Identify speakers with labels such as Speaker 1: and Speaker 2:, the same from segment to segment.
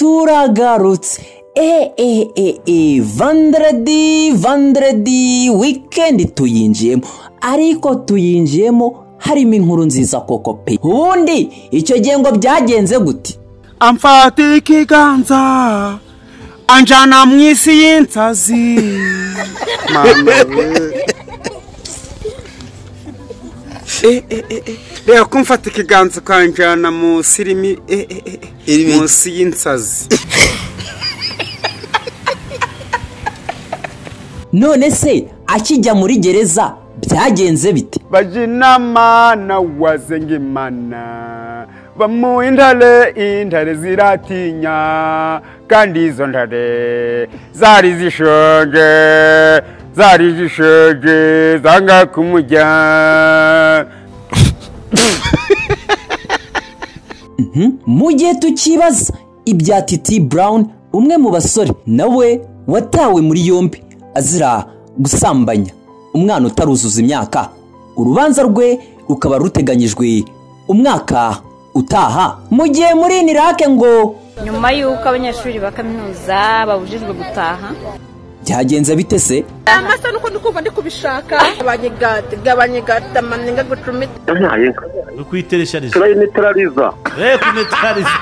Speaker 1: turagarutse Vendredi weekend tuyinjiyemo, ariko tuyinjiyemo harimo inkuru nziza koko pe. Ubundi icyo gihe ngo byagenze gute?
Speaker 2: Amfata ikiganza anjana mu isi y'insazi mama reka kumfata ikiganza kanjana mu sirimi munsi y'insazi.
Speaker 1: None se akijya muri gereza byagenze bite?
Speaker 2: Bajinama na wazengimana bamu intare ziratinya kandi izo ntare zari zishoge zanga kumujya.
Speaker 1: Mu gihe tukibaza ibya Titi Brown, umwe mu basore nawe watawe muri yombi azira gusambanya umwana utaruzuza imyaka, urubanza rwe rukaba ruteganyijwe umwaka utaha. Mu gihe muri Iraq ngo
Speaker 3: nyuma y'uko abanyeshuri ba kaminuza babujijwe gutaha
Speaker 1: byagenze bite se?
Speaker 4: Amasa nuko ndikumva ndikubishaka abanyegata maninga gucumita
Speaker 5: kwiteresharije
Speaker 6: turayinetraliza
Speaker 5: kunetraliza.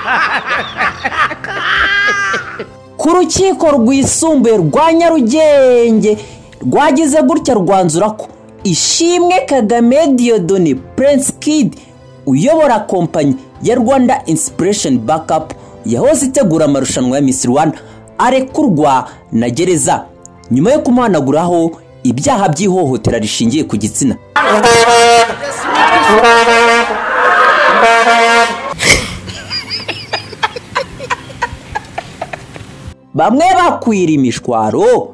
Speaker 1: Ku rukiko rwisumbuye rwa Nyarugenge rwagize gutya rwanzura ko Ishimwe Kagame Dieudonné Prince Kid uyobora kompanyi ya Rwanda Inspiration Backup yahoze itegura amarushanwa ya Miss Rwanda arekurwa na gereza nyuma yo kumuhanaguraho ibyaha by'ihohotera rishingiye ku gitsina. Bamwe bakwira imishwaro,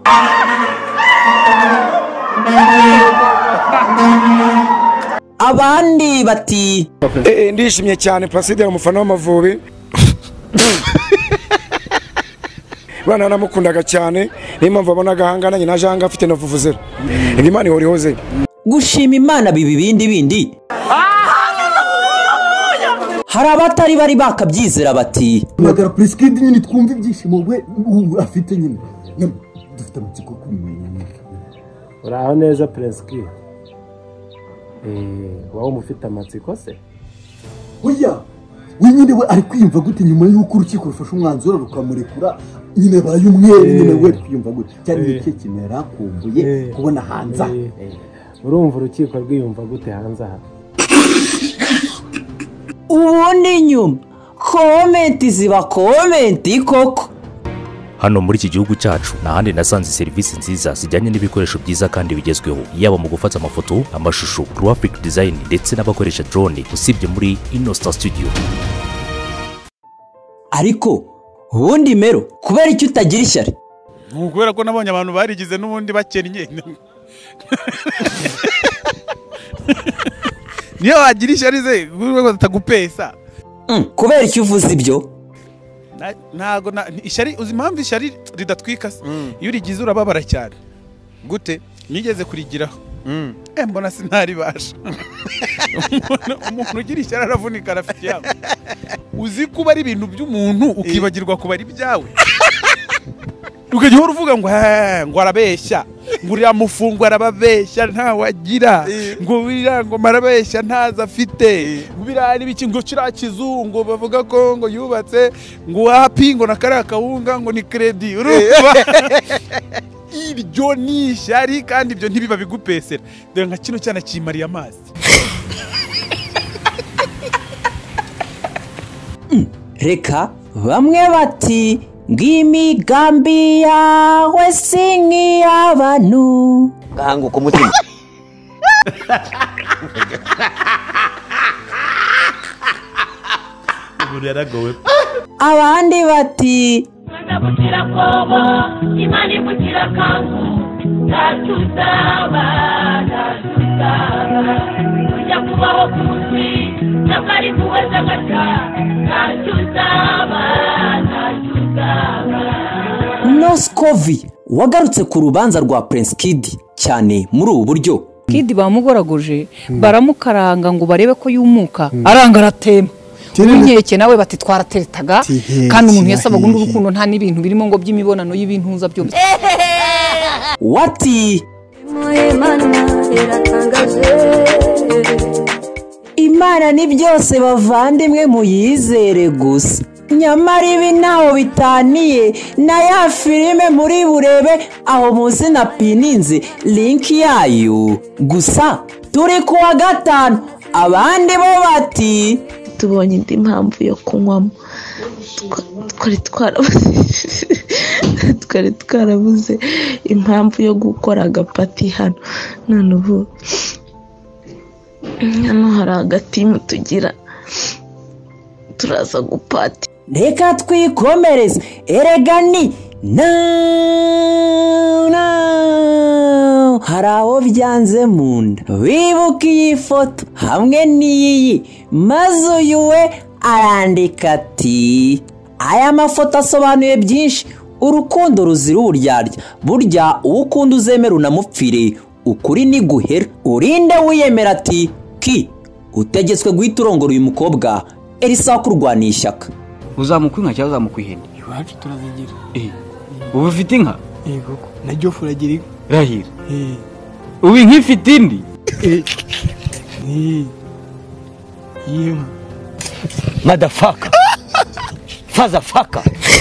Speaker 1: abandi bati
Speaker 7: ndishimye cyane Placide umufana w'Amavubi. Bana namukundaga cyane niyo mpamvu abona gahangana nyina janga afite na vuvuzera. Imana ihorihoze.
Speaker 1: Gushima Imana bindi. Hari abatari bari bakabyizera bati
Speaker 8: magara Placide nyine twumva ibyishimo we afite nyine dufite amatsiko kumenya.
Speaker 9: Uraho neza Placide? Waho mufite amatsiko se?
Speaker 8: Oya wenyine we ari kwiyumva gute nyuma y'uko urukiko rufashe umwanzuro rukamurekura nyine baye umwere nyine we kwiyumva gute cyane iki kimera kumbuye kubona hanze.
Speaker 9: Urumva urukiko rwiyumva gute hanze aha?
Speaker 1: Ubundi nyuma komenti ziba komenti koko.
Speaker 10: Hano muri iki gihugu cyacu nahandi nasanze serivisi nziza zijyanye n'ibikoresho byiza kandi bigezweho, yaba mu gufata amafoto, amashusho, graphic design ndetse n'abakoresha drone usibye muri Innosta Studio.
Speaker 1: Ariko ubundi mero kubera icyo utagira ishyari?
Speaker 2: Kubera ko nabonye abantu barigize n'ubundi bakennye. Niyo wagira ishyari ze batagupesa.
Speaker 1: Kubera icyo uvuze ibyo?
Speaker 2: Ntago ishyari uzi impamvu ishyari ridatwika se iyo urigize urababara cyane. Gute? Nigeze kurigiraho. Mbona sinaribasha. Umuntu ugira ishyari aravunika arafite yawe. Uzi kuba ari ibintu by'umuntu ukibagirwa kuba ari byawe. Ukajya uvuga ngo arabeshya, ngo uriya mufungo arababeshya nta wagira, ngo biriya ngo marabeshya ntaza afite, ngo biriya n'ibiki ngo kiriya kizungu bavuga ko ngo yubatse ngo wapi ngo nakariya kawunga ngo ni credit. Urumva ibyo ni ishyari kandi ibyo ntibiba bigupesera. Dore nka kino cyana kimariye amazi.
Speaker 1: Reka bamwe bati ngimigambi yawe singi abantu
Speaker 6: gahanguka umutima.
Speaker 1: Abandi bati
Speaker 11: ndabukira kobo imani mukira kangu tatuzaba kujya kubaho kuzi nakari kuweza gata tatuzaba.
Speaker 1: Noskovi wagarutse ku rubanza rwa Prince Kid cyane muri ubu buryo.
Speaker 12: Kid bamugoragoje baramukaranga ngo barebe ko yumuka aranga aratema inkeke nawe bati twarateretaga kandi umuntu yasabaga undi urukundo nta n'ibintu birimo ngo by'imibonano y'ibintuza byose
Speaker 1: wati Imana ni byose bavandimwe muyizere gusa nyamara ibi ntaho bitaniye na ya filime muri burebe aho munsi na pininze link yayo gusa turi kuwa gatanu abandi bo bati
Speaker 13: tubonye indi mpamvu yo kunywamo twari twarabuze impamvu yo gukora agapati hano none ubu hano hari agatimu tugira turaza gupati
Speaker 1: reka twikomereze erega ni hari aho byanze mu nda wibuka iyi foto hamwe n'iyi maze uyu we arandika ati aya mafoto asobanuye byinshi urukundo ruzira uburyarya burya uwo ukunda uzemera unamupfire ukuri ni guhera urinde wiyemera ati ki utegetswe guhita urongora uyu mukobwa erisa kurwana ishyaka
Speaker 14: uzamukwa inka cyangwa uzamukwa ihene
Speaker 15: iwacu turazigira
Speaker 14: ubu ufite inka
Speaker 15: yego naryo furagira inka
Speaker 14: rahira ubu inka ifite indi
Speaker 15: iyi nka
Speaker 14: madafaka fazafaka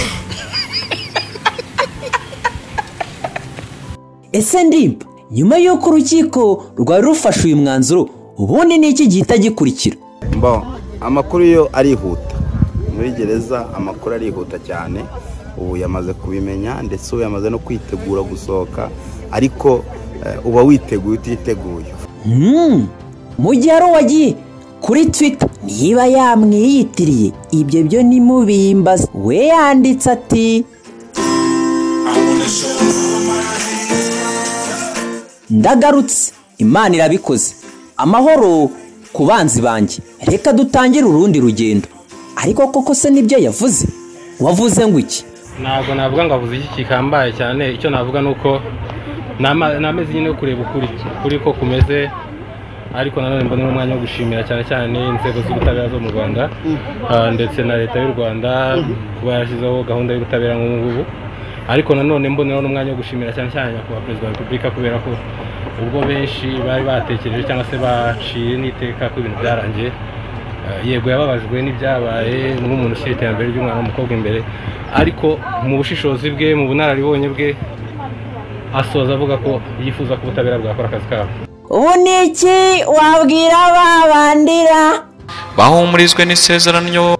Speaker 1: ese ndimba nyuma y'uko urukiko rwari rufashe uyu mwanzuro ubundi ni iki gihita gikurikira
Speaker 16: amakuru yo arihuta muri gereza amakuru arihuta cyane ubu yamaze kubimenya ndetse ubu yamaze no kwitegura gusohoka ariko uba witeguye utiteguye
Speaker 1: mu gihe ari uwagiye kuri Twitter niba yamwiyitiriye ibyo byo nimubimbaza we yanditse ati ndagarutse Imana irabikoze amahoro ku banzi banjye reka dutangire urundi rugendo ariko koko se nibyo yavuze wavuze ngo iki
Speaker 17: ntabwo navuga ngo avuze iki kikambaye cyane icyo navuga nuko nameze nyine kureba ukuri ko kumeze ariko nanone mbona n'umwanya wo gushimira cyane cyane inzego z'ubutabera zo mu Rwanda ndetse na leta y'u Rwanda kuba yashyizeho gahunda y'ubutabera nk'ubu ariko nanone mbona n'umwanya wo gushimira cyane cyane nyakubahwa perezida wa repubulika kubera ko ubwo benshi bari batekereje cyangwa se baciye n'iteka ko ibintu byarangiye yego yababajwe n'ibyabaye nk'umuntu ushyira iterambere ry'umwana w'umukobwa imbere ariko mu bushishozi bwe mu bunararibonye bwe asoza avuga ko yifuza ko ubutabera bwakora akazi kabo
Speaker 1: ubu ni iki wabwira babandira
Speaker 18: bahumurizwe n'isezerano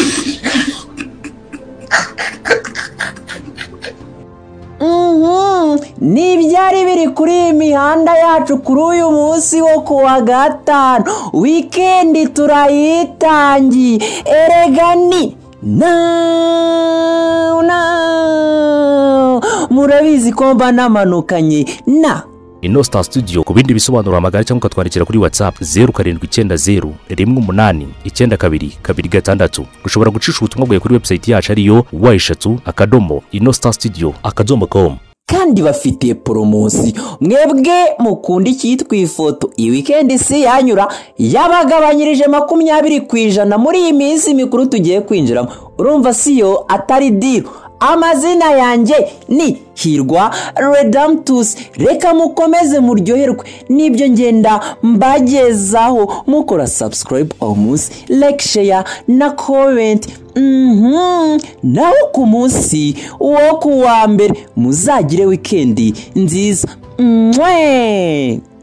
Speaker 1: n'ibyari biri kuri iyi mihanda yacu kuri uyu munsi wo kuwa gatanu wikendi turayitangiye erega ni murabizi ko mba namanukanye na
Speaker 10: Inostar Studio ku bindi bisobanuro hamagara cyangwa ukatwandikira kuri WhatsApp 0790 182 ushobora gucisha ubutumwa bwawe kuri website yacu ariyo wa3.inostarstudio.com
Speaker 1: kandi bafitiye promosi mwebwe mukunda icyitwa ifoto iyi weekend si yanyura yabagabanyirije 20% muri iyi minsi mikuru tugiye kwinjiramo urumva siyo atari deal amazina yanjye ni Hirwa Redemptus reka mukomeze muryoherwe nibyo ngenda mbagezaho mukora subscribe almost like share na comment naho ku munsi wo kuwa mbere muzagire weekend nziza